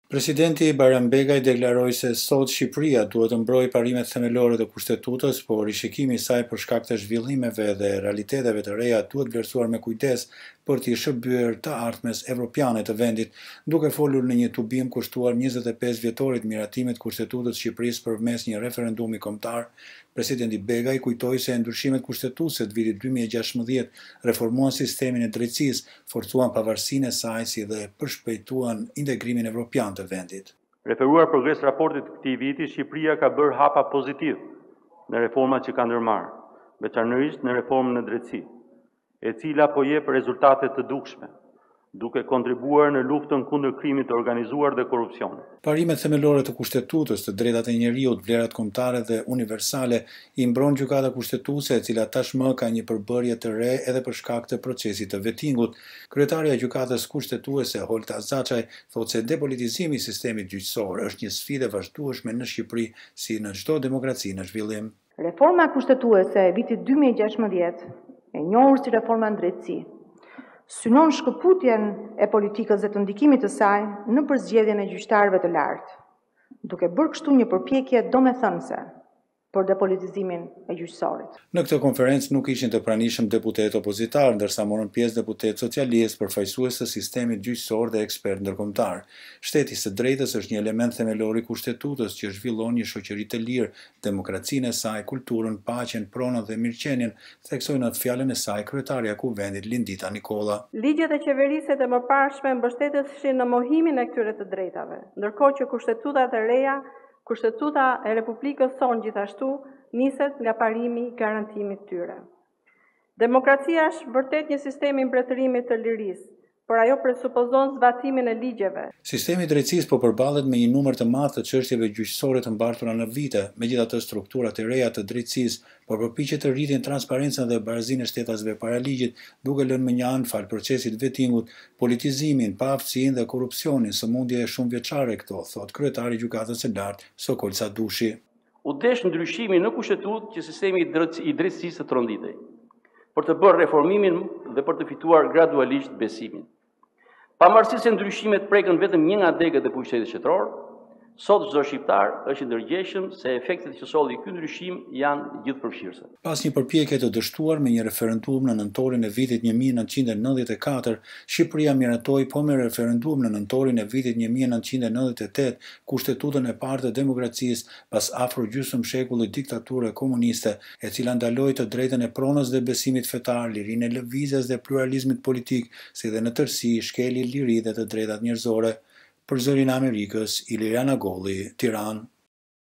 Presidenti Bayram Begaj deklaroi se sot Shqipëria duhet të mbrojë parimet themelore të Kushtetutës, por rishikimi i saj për shkak të zhvillimeve dhe realiteteve të reja duhet vlerësuar me kujdes për t'i shërbyer të ardhmes evropiane të vendit. Duke folur në një tubim kushtuar 25 vjetorit miratimit të Kushtetutës së Shqipërisë përmes një referendumi kombëtar, presidenti Begaj kujtoi se ndryshimet kushtetuese të vitit 2016 reformuan sistemin e drejtësisë, forcuan pavarësinë e saj si dhe përshpejtuan integrimin evropian të vendit. Referuar progres raportit të këtij viti, Shqipëria ka bërë hapa pozitiv në reformat që ka ndërmarrë, veçanërisht në reformën e drejtësisë, e cila po jep rezultate të dukshme, duke kontribuar në luftën kundër krimit të organizuar dhe korrupsionit. Parimet themelore të Kushtetutës, të drejtat e njeriut, vlerat kombëtare dhe universale i mbron gjykata kushtetuese, e cila tashmë ka një përbërje të re edhe për shkak të procesit të vettingut. Kryetaria e gjykatës kushtetuese Holta Zaçaj thotë se depolitizimi i sistemit gjyqësor është një sfidë e vazhdueshme në Shqipëri si në çdo demokraci në zhvillim. Reforma kushtetuese e vitit 2016, e njohur si reforma në drejtësi, synon shkëputjen e politikës dhe të ndikimit të saj në përzgjedhjen e gjyqtarëve të lartë, duke bërë kështu një përpjekje domethënëse për depolitizimin e gjyqësorit. Në këtë konferencë nuk ishin të pranishëm deputetë opozitar, ndërsa morën pjesë deputetë socialistë, përfaqësues të sistemit gjyqësor dhe ekspertë ndërkombëtar. Shteti së drejtës është një element themelor i Kushtetutës që zhvillon një shoqëri të lirë, demokracinë e saj, kulturën, paqen, pronën dhe mirëqenien, theksoi në fjalën e saj kryetaria e Kuvendit Lindita Nikolla. Ligjet e qeveriset e mëparshme mbështeteshin në mohimin e këtyre të drejtave, ndërkohë që kushtetutat e reja, Kushtetuta e Republikës sonë gjithashtu niset nga parimi i garantimit tyre. Demokracia është vërtet një sistem i mbretërimit të lirisë, por ajo presupozon zbatimin e ligjeve. Sistemi i drejtësisë po përballet me një numër të madh të çështjeve gjyqësore të mbartura në vite, megjithatë strukturat e reja të drejtësisë po përpiqen të rritin transparencën dhe barazinë e shtetasve para ligjit, duke lënë me një anë fal procesit vettingut, politizimin, paaftësinë dhe korrupsionin, sëmundje shumë vjeçare këto, thot kryetari i gjykatës së lartë Sokol Sadushi. U desh ndryshimi në kushtetutë që sistemi i drejtësisë të tronditej, për të bërë reformimin dhe për të fituar gradualisht besimin. Pavarësisht se ndryshimet prekën vetëm një nga degët e pushtetit shtetëror, sot çdo shqiptar është i ndërgjegjshëm se efektet që solli ky ndryshim janë gjithëpërfshirëse. Pas një përpjekje të dështuar me një referendum në nëntorin e vitit 1994, Shqipëria miratoi po me referendum në nëntorin e vitit 1998 Kushtetutën e parë të demokracisë pas afro gjysmë shekulli diktature komuniste, e cila ndaloi të drejtën e pronës dhe besimit fetar, lirinë e lëvizjes dhe pluralizmit politik, si dhe në tërësi shkeli liri dhe të drejtat njerëzore. Për Zërin e Amerikës, Iliriana Golli, Tiranë.